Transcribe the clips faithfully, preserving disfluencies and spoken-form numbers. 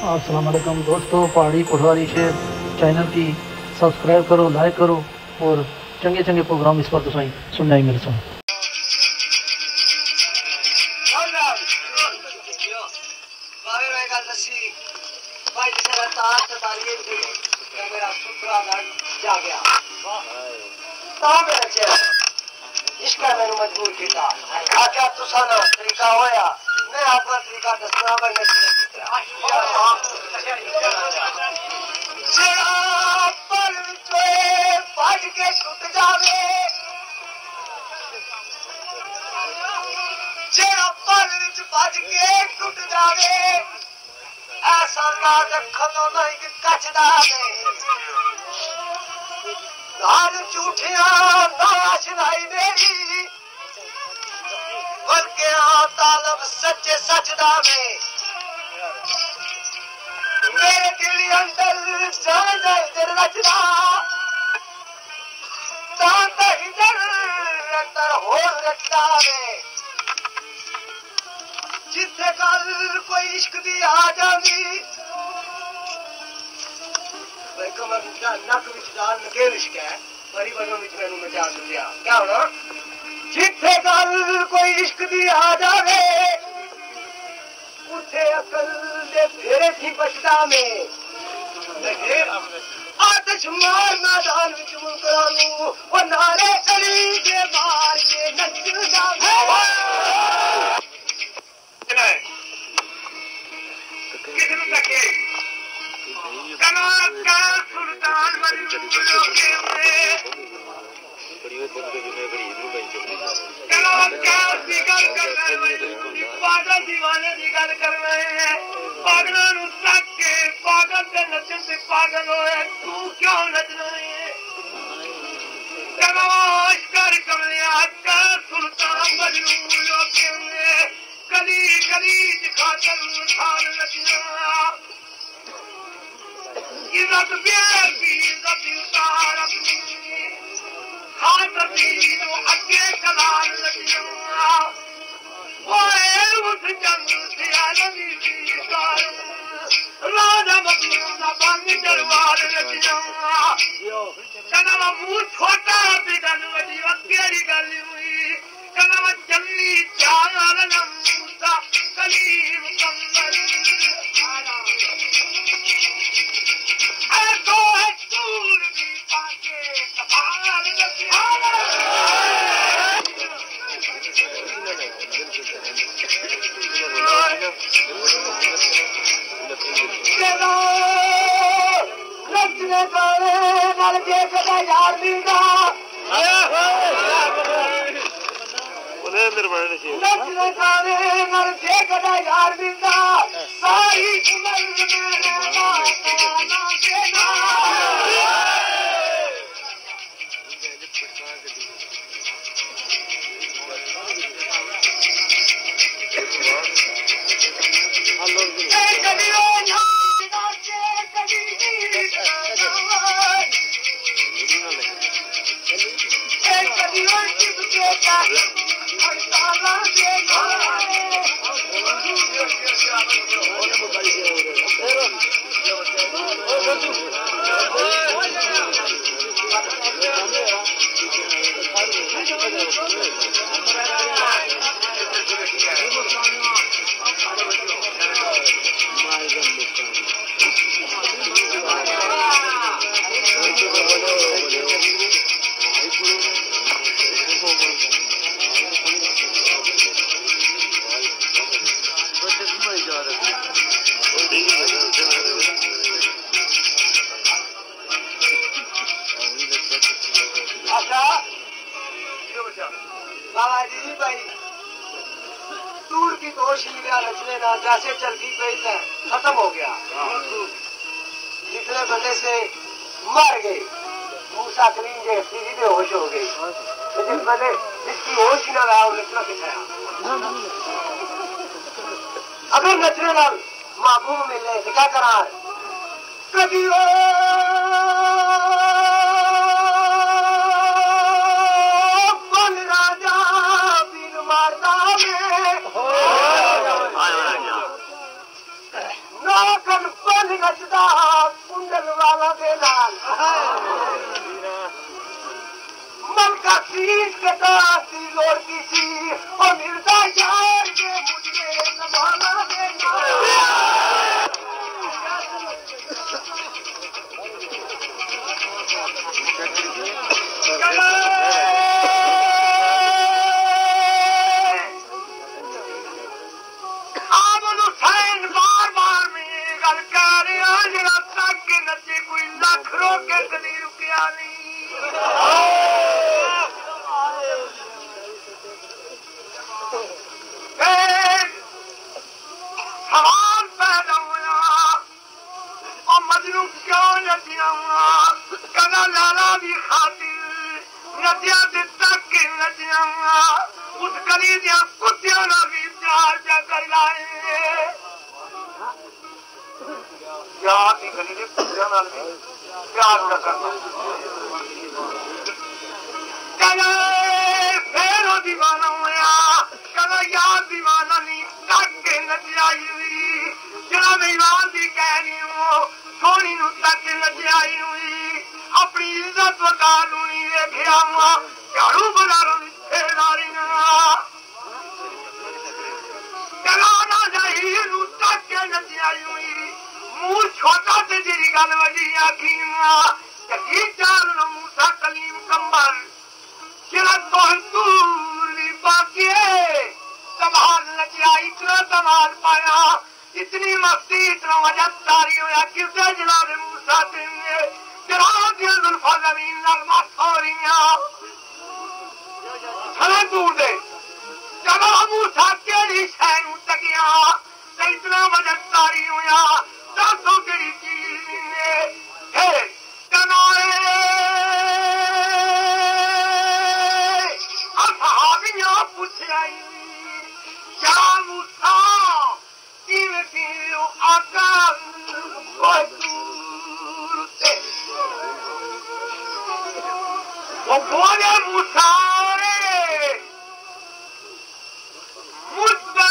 अस्सलाम वालेकुम दोस्तों, पहाड़ी पटवारी शेर चैनल की सब्सक्राइब करो, लाइक करो और चंगे चंगे प्रोग्राम इस पर तो सही सुनना ही मेरे साथ। इसका मैंने मजबूर किया आख्या तुसा ना तरीका होया मैं अपना तरीका दसना बनने भज के छुट जावे जेड़ा पल विच भज के टुट जावे ऐसा ना रखनो नहीं कि कचदा में घर झूठिया नाशनाई मेरी बल्कि तालब सच्चे सचदा में मेरे दिल अंदर जान जाए रचना तांता ही दर अंदर हो रचदा में जिथे कल कोई इश्क दी आ जाती कमर नक विच दाल नकेल इश्क है बड़ी बनो विच मैनू मचा सुनिया क्या होना जिथे गल कोई इश्क दी आ जावे उठे अकल दे फेरे थी बचदा में आतिश मार मैदान विच मुकरानू वो नारे अली के मार के नचदा कितने तक कमाल का सुल्तान कमाल का निकल कर पागल दीवाने निकल कर रहे हैं पागलों तक के पागल के नचन से पागल हो तू क्यों नच रहे है कमाश कर कमलिया का सुल्तान बजलू गली गली दिखाकर उठाल नचना इज्जत प्यार की इज्जत उतार अपनी खातर दीनो अगे कलाल लगिया ओए उस जंग से आलमी की सार राजा मखलूना बंग दरबार लगिया कना मुंह छोटा बिगन वडी अकेरी गल हुई कना जल्ली चाल नमूसा कलीम कमल तो है दूर भी पाके कपाल नचने गाने नल देखदा यार मिलदा नचने गाने नल देखदा यार मिलदा सारी उम्र में ना देना बाबाजी भाई दूर की दो शीलियां रचने ना जैसे चलती गई थी खत्म हो गया जितने बंदे से मर गए मूसा कलीम के सीधी बेहोश हो गई लेकिन बंदे जिसकी होश ही ना रहा नचना सिखाया अगर नचने ना महबूब मिलने से क्या करा कभी Welcome. नचदा कुंडल वाला दे नाल मलका सीट कदा सी लोड़ की सी और मिर्जा शायर के मुझे नवाला दे बार बार में गल कर जरा तक के नचे कोई लख रोके कदी रुकिया नहीं सवाल पैदा होया और मजनू क्यों नचिया कदा लाला भी खातिर नचिया तक के नचिया उस गली दिया कुत्तियों का भी प्यार जा कर लाए यार की गली के कुत्तियों का भी प्यार न करना कदा फिर दीवाना होया कदा यार दीवाना नहीं तक के नचियाई हुई जरा मेहमान की कहनी हो सोनी नू तक के नचियाई हुई अपनी इज्जत वकार नहीं देखिया हुआ झाड़ू बाजारों में फेरारी चलाना चाहिए नू तक के नचियाई हुई मूल छोटा से जी गल वजी आखी जी चाल मूसा कलीम कंबल जरा तोहूर बाकी संभाल नचिया इतना संभाल पाया इतनी मस्ती इतना वजह तारी होया किसे जनाब मूसा तेरे जरा जुल्फा जमीन नाल मत हो रही थले दूर दे जनाब मूसा केड़ी शह नू तकिया इतना वजह तारी होया दसो केड़ी चीज है कनाए असहाबियां पूछया या मूसा किवें कियो आका वो बोले मूसा रे मुझसे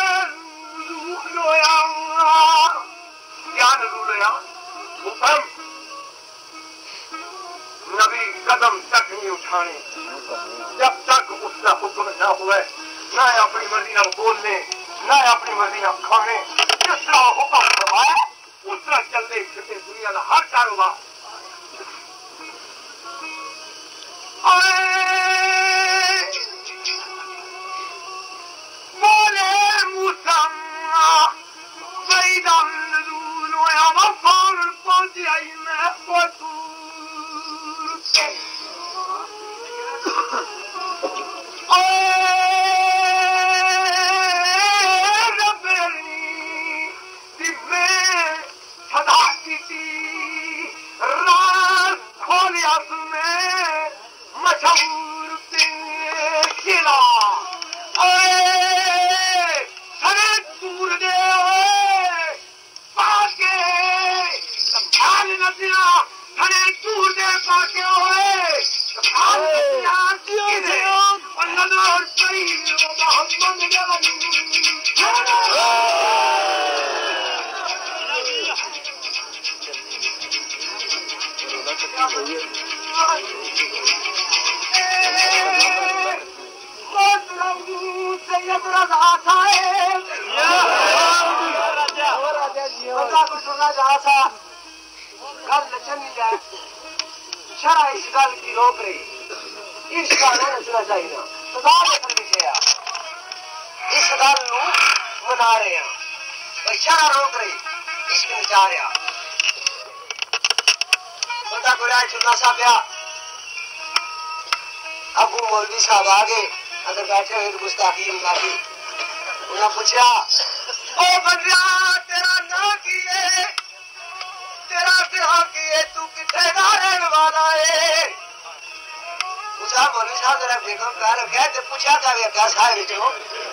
लोया क्या लोया हुक्म नबी कदम तक नहीं उठाने जब तक उसका हुक्म न हुए न अपनी मर्जी ना बोलने न अपनी मर्जी ना खाने जिस तरह हुक्म करवाया उस तरह चलते फिरते दुनिया का हर कारोबार बोले मूसा सईदम नज़ूल होया वफार पहुंच आई मैं खोलिया तुम्हें मशहूर खिला सरे दूर दे पाके संभाल नदिया सरे दूर दे पाके होए संभाल नदिया और नजर पड़ी मोहम्मद सैयद रज़ा साहब को सुना जा सा गल नचनी जाए शरा इस गल की रोक रही इस गल नचना चाहिए खुदा ने लिखे इस गल मना रहे हैं शरा रोक रही इश्क नचा रहा बंदा को राय चुनना सा गया अबू मौलवी साहब आ गए अंदर बैठे हुए गुस्ताखी मुनाफी उन्हें पूछा ओ बंदिया तेरा ना किए तेरा क्या किए तू कितने का रहने वाला है पूछा मौलवी साहब जरा बेगम कह रखे तो पूछा क्या क्या साहब हो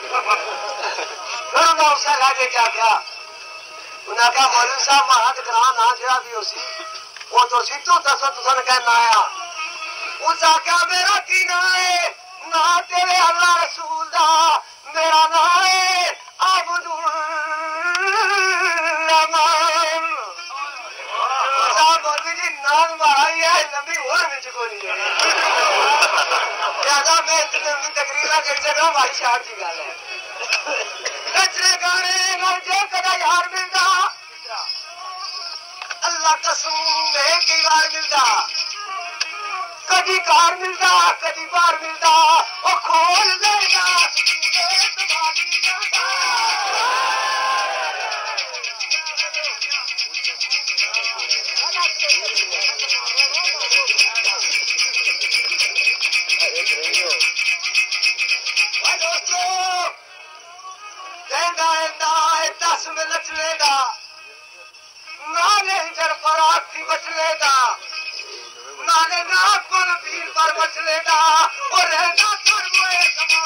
फिर उन्हें उससे लागे क्या क्या उन्हें कहा मौलवी साहब महाराज करा ना जरा भी उसी वो तो सीतू दस तुसन कहना आया उसका क्या मेरा की ना है ना तेरे अल्लाह रसूल दा मेरा ना है अब्दुल रहमान नाम भाई है लंबी और में चुकोनी है ज्यादा मैं तकरीबन कर सका भाई शाह की गल है नचने गाने जो कदा यार मिलता अल्लाह कसम में कई बार मिलता कभी कार मिलता कभी बार मिलता वो खोल देगा दस में नचलेगा नाले इधर फराक बचलेगा नाले नाक पर भीड़ पर बचलेगा और रहना कर मोए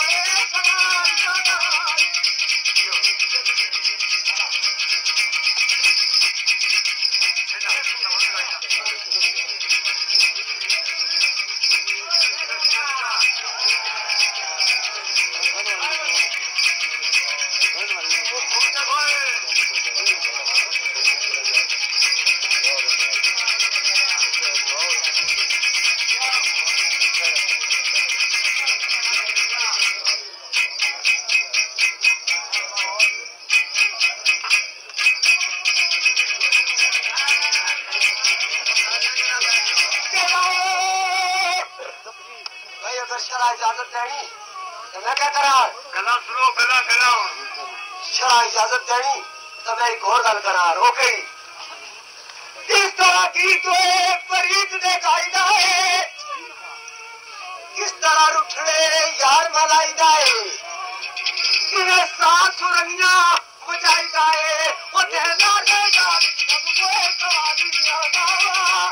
इजाजत देनी तो मैं क्या करा गला सुनो गला गला शरा इजाजत देनी तो मैं एक और गल करा रोके इस तरह की तो फरीद दे कायदा है इस तरह रुठड़े यार मलाईदा है इन्हें सात सुरंगियां बजाईदा है वो देना देगा सबको सवारी आता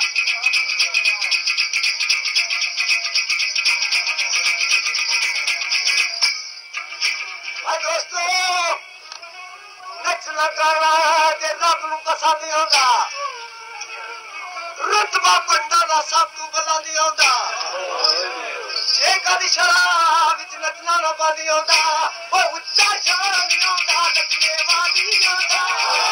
दोस्तों नचना करना रब नूं पसंद नहीं होता रुतबा पंडा का सब तू बला नहीं होता शेखा दी शराब विच नचना ना पानी होता वो उच्चा शान नहीं होता नचने वाली होता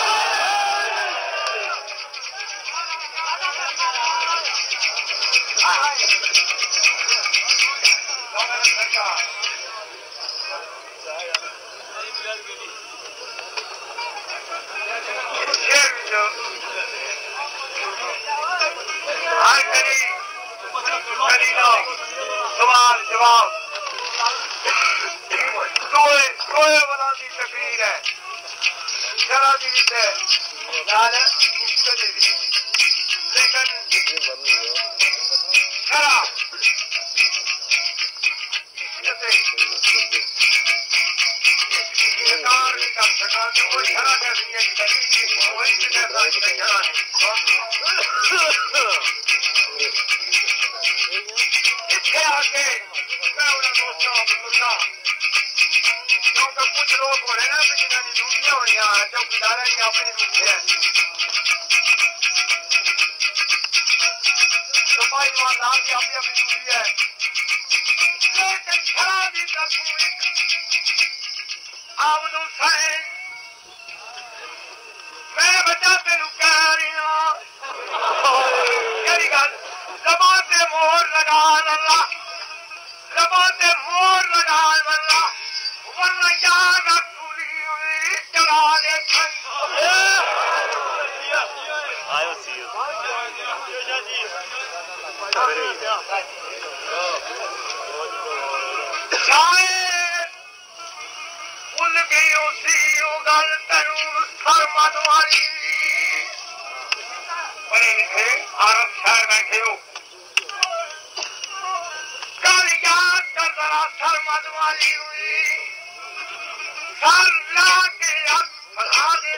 हर करी करी लो सवाल जवाब सोए सोए वाला की तकरीर है शरा दी है लेकिन शरा सरकार नहीं कर सका कोई शरा कर रही है वही शरा इतने आके मैं उन्हें दोस्तों सुनना क्योंकि कुछ लोग हो रहे ना जिन्होंने ड्यूटियां हुई हैं जब गुजारा नहीं अपनी ड्यूटी है तो भाई वहां की अपनी अपनी ड्यूटी है लेकिन शराबी तस्वीर आमद हुसैन मैं बच्चा तेन कह रही हूं केड़ी गल जबान से मोहर लगा अल्लाह जबान से मोहर लगा अल्लाह वरना याद पूरी हुई चला दे आयो सी शायद भुल गई उसी गल तेनू सरमत वाली पढ़े लिखे अरब शहर बैठे हो कल याद कर जरा सरमत वाली हुई सर ला के अब फला दे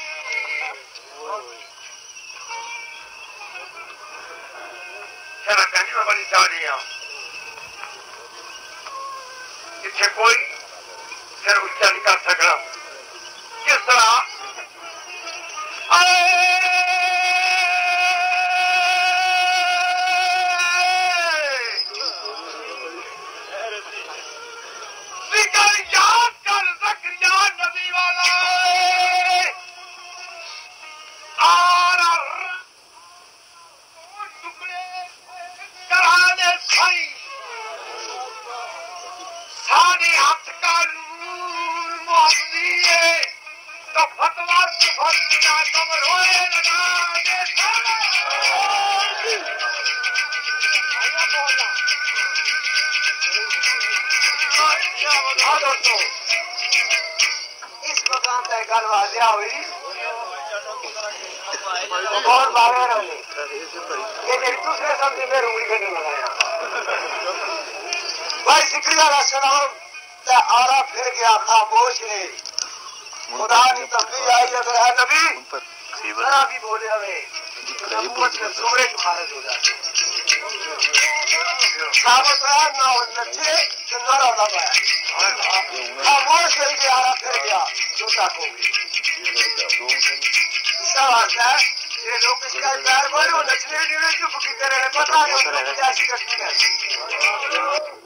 शरा कहनी मैं बड़ी चाह हाँ इतने कोई फिर उच्चा नहीं कर सकता किस तरह याद कर जकरिया नबी वाला और इस मकान तक गल वाजिया हुई और बाहर रहे ये दूसरे समझे में रूड़ी करने लगाया भाई सिकरिया का सलाम आरा फिर गया खामोश है खुदा की तस्वीर आई अगर है नबी जरा भी बोले हमें नबूवत में जोड़े खारिज हो जाते साबत रहा ना नचे तो न रौला पाया खामोश हो गया आरा फिर गया जोता को भी इसका वास्ता है ये लोग इसका प्यार बोले वो नचने नहीं चुप की तरह पता नहीं क्या सी कश्मीर है